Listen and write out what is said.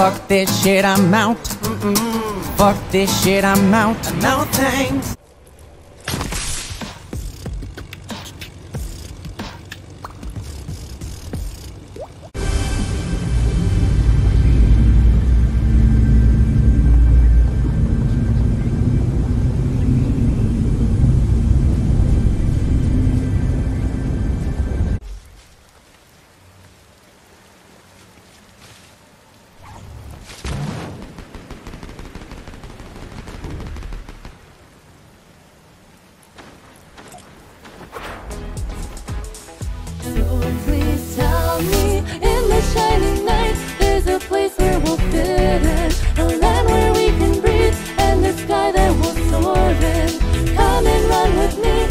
Fuck this shit, I'm out. Fuck this shit, I'm out. No thanks. Please tell me, in the shining night, there's a place where we'll fit in, a land where we can breathe, and the sky that we'll soar in. Come and run with me.